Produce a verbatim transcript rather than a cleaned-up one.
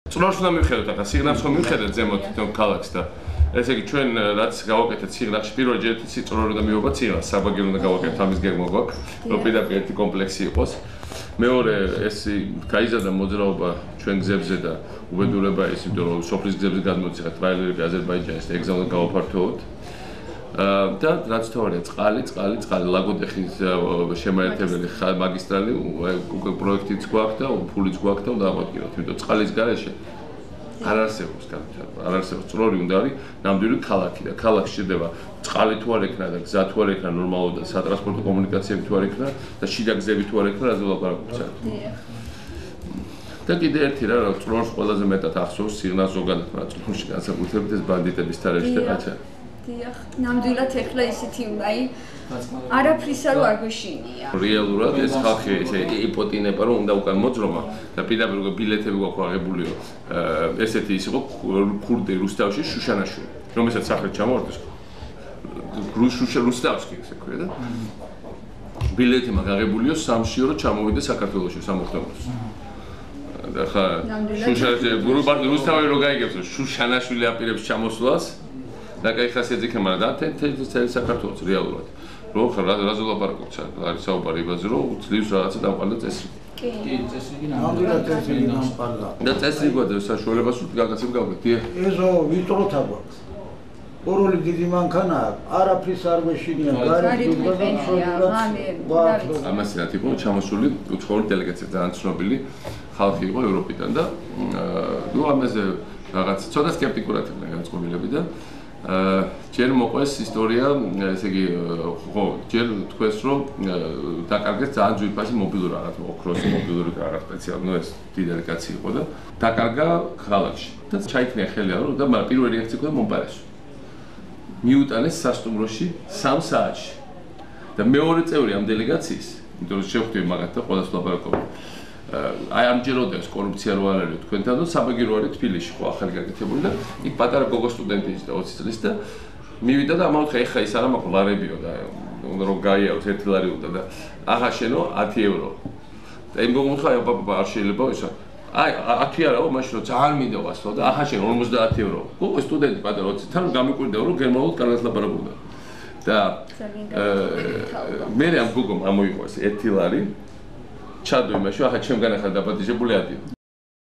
წვრილს უნდა მივხედოთ ახლა სიგნალს ხომ მივხედოთ ზემოთ თვითონ ქალაქს და ესე იგი ჩვენ რაც გავაკეთეთ სიგნალში პირველ ჯერ წვრილი უნდა მივიღოთ სიგნალს საბაგირო უნდა გავაკეთოთ ამის გეგმა გვაქვს რომ პირდაპირ ერთი კომპლექსი იყოს მეორე ეს გაიზარდა მოძრაობა ჩვენ გზებზე და უბედურება ის იმიტომ რომ სოფლის გზებზე გადმოდის ახლა ტრაილერები აზერბაიჯანის და ეგზა უნდა გავაფართოვოთ და რაც თავია წყალი წყალი წყალი ლაგოდეხის შემაერთებელი მაგისტრალი უკვე პროექტიც გვაქვს და ფულიც გვაქვს და უნდა ავაკიროთ იმიტომ წყალის გარეშე არ არსებობს განვითარება არ არსებობს წვრილი უნდა არის ნამდვილი ქალაქი და ქალაქში შედება წყალი თუ არ ექნა და გზა თუ არ ექნა ნორმალურად და სატრანსპორტო კომუნიკაციები თუ არ ექნა და შიდა გზები თუ არ ექნა რაზე ვლაპარაკობთ და კიდე ერთი რა რომ წვრილს ყველაზე მეტად ახსოვს სიგნალს ზოგადად მაგრამ წვრილში განსაკუთრებით ეს ბანდიტების თარეში და რაცა დიახ, ნამდვილად ეხლა ისეთი აი არაფრის არ გვეშინია. რეალურად ეს ხალხი ესე იპოტინება რომ უნდა უკან მოძრომა და პირდაპირ უკვე ბილეთები გვაქვს აღებულიო. ესეთი ის იყო ქურდი რუსთავში შუშანაშვილი, რომელსაც სახელი ჩამოვარდეს. რუსუშა რუსთავსკი ესე ქვია და ბილეთი მაგ აღებულიო სამშიო რომ ჩამოვიდა საქართველოში სამოხტომროს. და ხა შუშანაშვილი რუსთავი რო გაიგებს შუშანაშვილი აპირებს ჩამოსვლას და კაი ხასიათი ქემა და თეთრი საქართველოს რეალურად რო ხარ რაზე ლაპარაკობთ არის საუბარი იმაზე რომ ძლივს რაღაცა დამყარდა წესი კი კი წესი კი ნამდვილად წესი დამყარდა და წესი გვაქვს საშუალებას თუ გაგაცებ გავგეთ ეზო ვიწროთა გვაქვს ოროლი დიდი მანქანა არაფრის არ გვეშინია გარი გარი ამას რა თქმა უნდა ჩამოსული უცხოური დელეგაცია ძალიან ცნობილი ხალხი იყო ევროპიდან და ნუ ამაზე რაღაც ცოტა სკეპტიკურად იყვნენ განწყობილები და ჯერ მოყვეს ისტორია, ესე იგი, ხო, ჯერ თქვეს რომ დაკარგეს ძალიან ძვირფასი მობილური რაღაც, ოქროს მობილური რაღაც სპეციალური, ნუ ეს დიდარი კაცი იყო და დაკარგა ქალაქში. და ჩაიქნია ხელი არა და მაგრამ პირველი რეაქცია იყო მომპარესო. მიუტანეს სასტუმროში სამ საათში. და მეორე წევრი ამ დელეგაციის, იმიტომ რომ შევხვდები მაგათთან ყველას ვლაპარაკობ. აი ამჯეროდეს კორუფცია რო არ არის თქვენთან და საბაგირო არის თბილისში ხო ახალი გაკეთებული და იქ პატარა გოგო სტუდენტი ის და ოცი წლის და მივიდა და ამავდროულად ეხა ის არა მაქვს ლარებიო და უნდა რომ გაიაროს ერთი ლარი უნდა და ახლა შენო ათი ევრო და იმ გოგომ ხა პაპა არ შეიძლება ისა აი ათი არაო მაშინ რომ ძალიან მინდა ვასწავლო და ახლა შენ ორმოცდაათი ევრო გოგო სტუდენტი პატარა ოცი თან გამიკვირდა რომ გერმანულად კარგად ლაპარაკობდა და მე ამ გოგომ ამოიღო ეს ერთი ლარი ჩადო იმაში, ახლა ჩემგან ახლა დაბადიშებული ადიო.